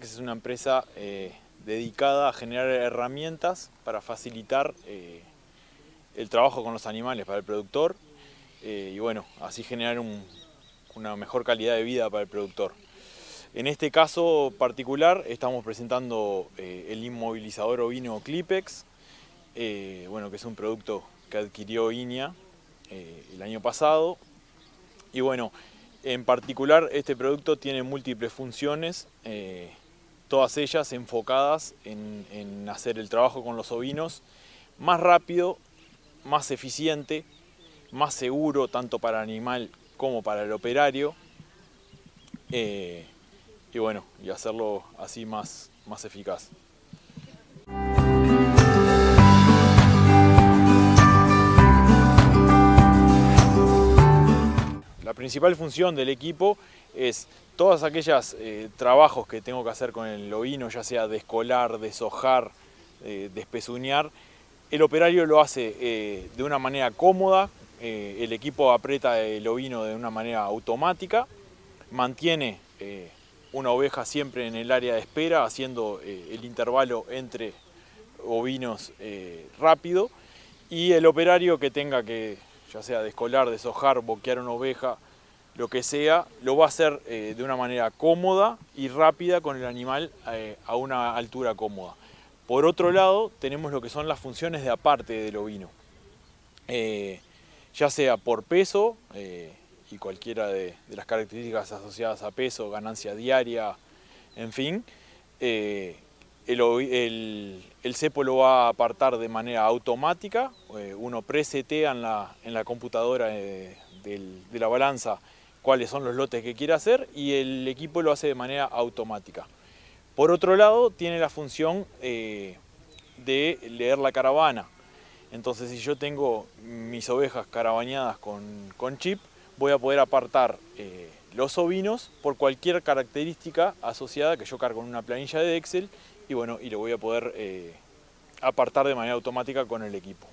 Clipex es una empresa dedicada a generar herramientas para facilitar el trabajo con los animales para el productor y bueno, así generar una mejor calidad de vida para el productor. En este caso particular estamos presentando el inmovilizador ovino Clipex, bueno, que es un producto que adquirió INIA el año pasado. Y bueno, en particular este producto tiene múltiples funciones, todas ellas enfocadas en hacer el trabajo con los ovinos más rápido, más eficiente, más seguro tanto para el animal como para el operario. Y bueno, y hacerlo así más eficaz. La principal función del equipo es todos aquellos trabajos que tengo que hacer con el ovino, ya sea descolar, deshojar, despezuñar. El operario lo hace de una manera cómoda, el equipo aprieta el ovino de una manera automática, mantiene una oveja siempre en el área de espera, haciendo el intervalo entre ovinos rápido, y el operario que tenga que, ya sea descolar, deshojar, boquear una oveja, lo que sea, lo va a hacer de una manera cómoda y rápida con el animal a una altura cómoda. Por otro lado, tenemos lo que son las funciones de aparte del ovino, ya sea por peso, y cualquiera de las características asociadas a peso, ganancia diaria, en fin, el cepo lo va a apartar de manera automática, uno presetea en la computadora de la balanza cuáles son los lotes que quiere hacer y el equipo lo hace de manera automática. Por otro lado, tiene la función de leer la caravana. Entonces, si yo tengo mis ovejas caravaneadas con chip, voy a poder apartar los ovinos por cualquier característica asociada que yo cargo en una planilla de Excel y bueno, y lo voy a poder apartar de manera automática con el equipo.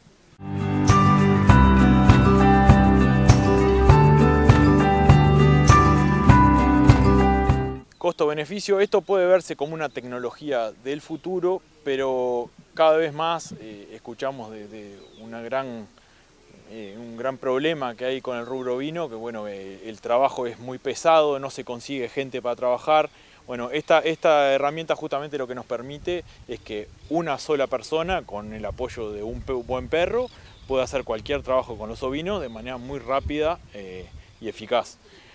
Costo-beneficio, esto puede verse como una tecnología del futuro, pero cada vez más escuchamos de un gran problema que hay con el rubro ovino, que bueno, el trabajo es muy pesado, no se consigue gente para trabajar. Bueno, esta herramienta justamente lo que nos permite es que una sola persona, con el apoyo de un buen perro, pueda hacer cualquier trabajo con los ovinos de manera muy rápida y eficaz.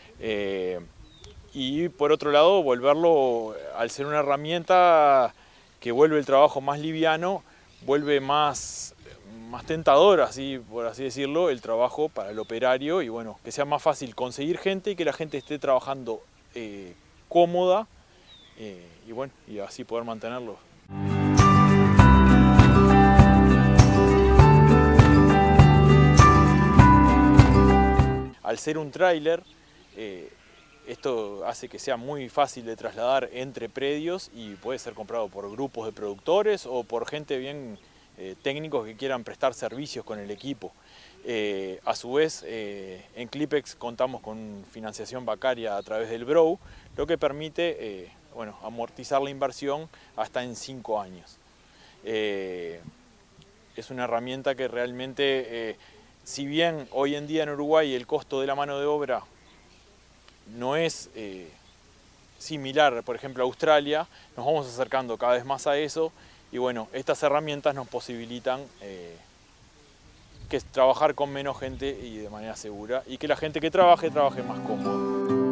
Y por otro lado, volverlo, al ser una herramienta que vuelve el trabajo más liviano, vuelve más tentador, así, por así decirlo, el trabajo para el operario y bueno, que sea más fácil conseguir gente y que la gente esté trabajando cómoda y bueno, y así poder mantenerlo. Al ser un tráiler, esto hace que sea muy fácil de trasladar entre predios y puede ser comprado por grupos de productores o por gente bien técnicos que quieran prestar servicios con el equipo. A su vez, en Clipex contamos con financiación bancaria a través del BROW, lo que permite bueno, amortizar la inversión hasta en 5 años. Es una herramienta que realmente, si bien hoy en día en Uruguay el costo de la mano de obra no es similar, por ejemplo, a Australia, nos vamos acercando cada vez más a eso y bueno, estas herramientas nos posibilitan que trabajar con menos gente y de manera segura y que la gente que trabaje más cómodo.